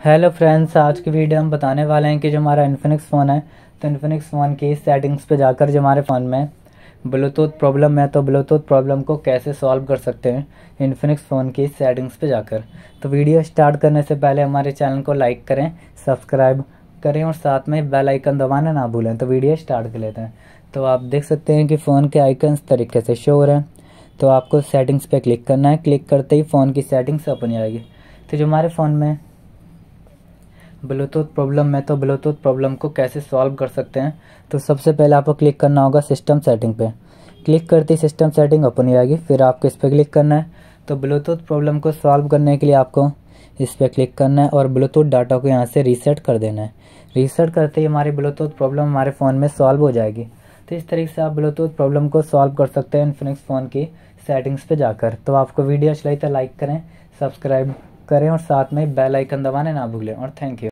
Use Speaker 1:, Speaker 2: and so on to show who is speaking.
Speaker 1: Hello friends, आज की video हम बताने वाले हैं कि जो हमारा इन्फिनिक्स फ़ोन है तो इन्फिनिक्स फ़ोन की सेटिंग्स पे जाकर जो हमारे फ़ोन में ब्लूटूथ प्रॉब्लम है तो ब्लूटूथ प्रॉब्लम को कैसे सॉल्व कर सकते हैं इन्फिनिक्स फ़ोन की सेटिंग्स पे जाकर। तो वीडियो स्टार्ट करने से पहले हमारे चैनल को लाइक करें, सब्सक्राइब करें और साथ में बेल आइकन दबाना ना भूलें। तो वीडियो स्टार्ट कर लेते हैं। तो आप देख सकते हैं कि फ़ोन के आइकन इस तरीके से शो हो रहे हैं। तो आपको सेटिंग्स पे क्लिक करना है। क्लिक करते ही फ़ोन की सेटिंग्स ओपन आएगी। तो जो हमारे फ़ोन में ब्लूटूथ प्रॉब्लम है तो ब्लूटूथ प्रॉब्लम को कैसे सॉल्व कर सकते हैं, तो सबसे पहले आपको क्लिक करना होगा सिस्टम सेटिंग पे। क्लिक करते ही सिस्टम सेटिंग ओपन हो जाएगी। फिर आपको इस पर क्लिक करना है। तो ब्लूटूथ प्रॉब्लम को सॉल्व करने के लिए आपको इस पर क्लिक करना है और ब्लूटूथ डाटा को यहाँ से रीसेट कर देना है। रीसेट करते ही हमारी ब्लूटूथ प्रॉब्लम हमारे फ़ोन में सॉल्व हो जाएगी। तो इस तरीके से आप ब्लूटूथ प्रॉब्लम को सॉल्व कर सकते हैं इन्फिनिक्स फ़ोन की सेटिंग्स पे जाकर। तो आपको वीडियो अच्छी लगी तो लाइक करें, सब्सक्राइब करें और साथ में बेल आइकन दबाने ना भूलें। और थैंक यू।